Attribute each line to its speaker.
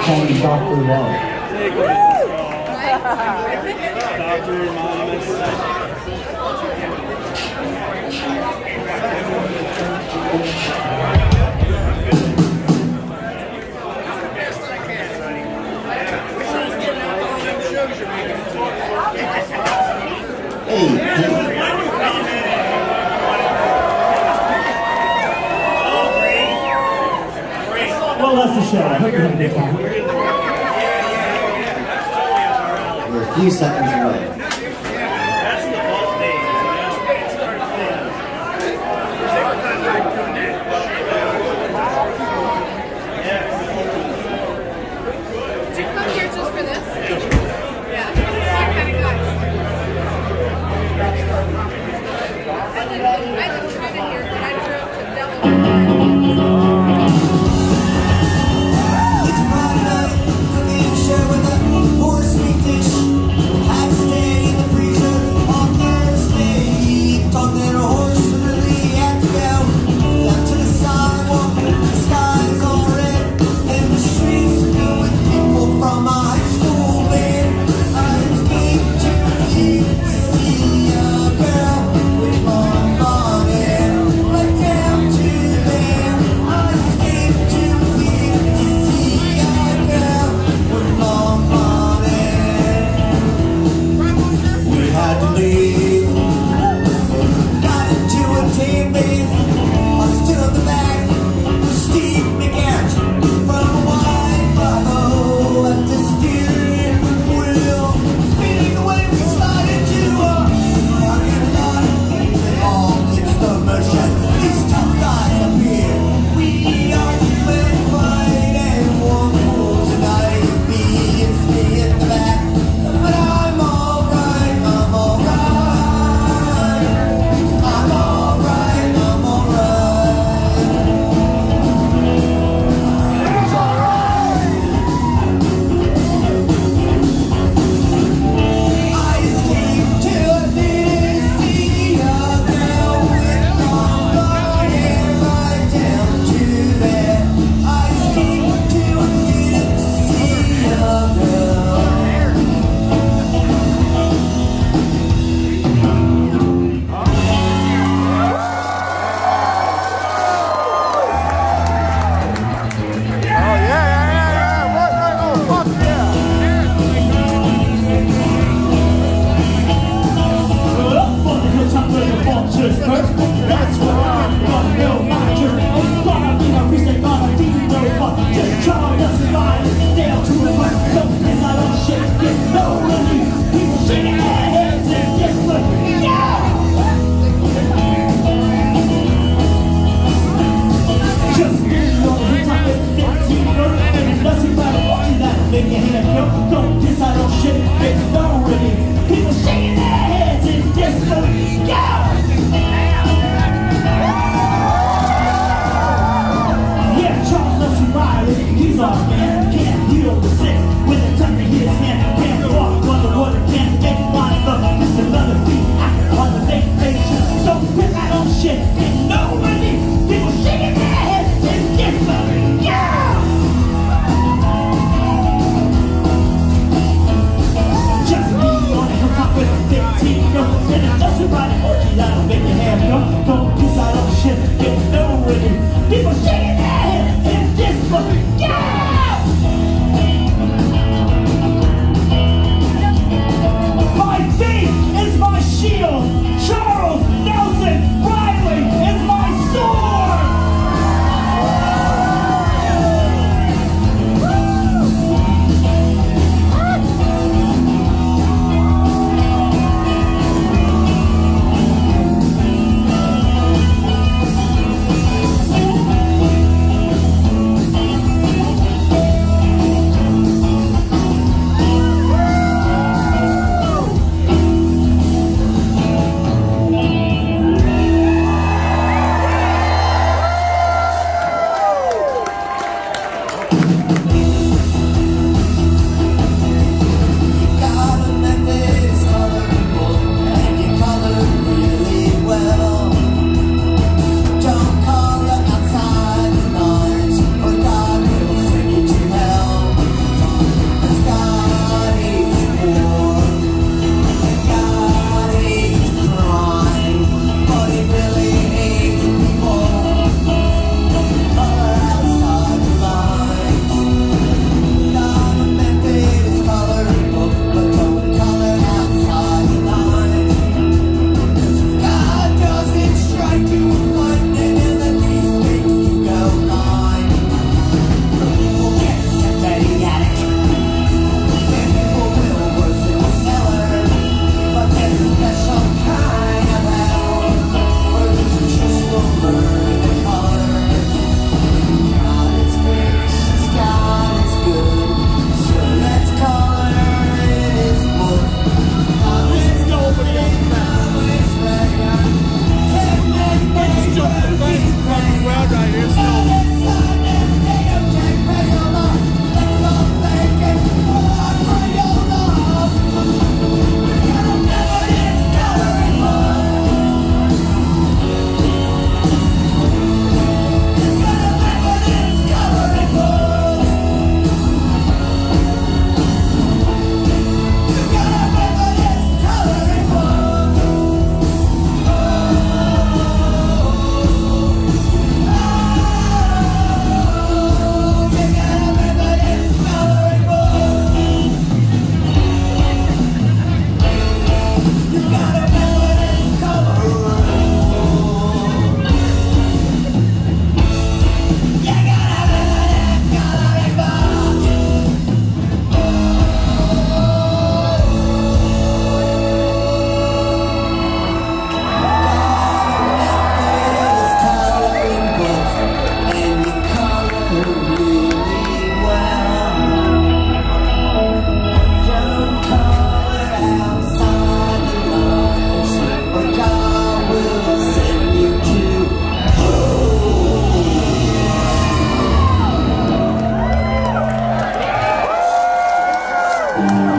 Speaker 1: call him Dr. Love.
Speaker 2: Dr. Anonymous.
Speaker 1: Hey. Well, that's the show. I hope you're having a good time.
Speaker 3: We're a few seconds away.
Speaker 2: That's the ball day.
Speaker 4: Did you come here just for this? Yeah, that kind of guy. I live kind of here, but I drove to Delaware.
Speaker 1: That's what I'm gonna build my journey. Gonna be a priest and gonna be no fun. Just trying to survive and nail to the work. Don't piss out on shit, get no relief. People shaking their heads and discipline. Yeah! Just getting on the top of the teamwork. And nothing but watching that make your hand go. Don't piss out on shit, get no relief. People shaking their heads and discipline. Yeah! He's our man, can't heal the sick with a touch of his hand. Can't walk on the water, can't get one of just another beat actor on the vacation. Don't piss out on shit, get no relief. People shaking their heads and discipline. Yeah! Just Thank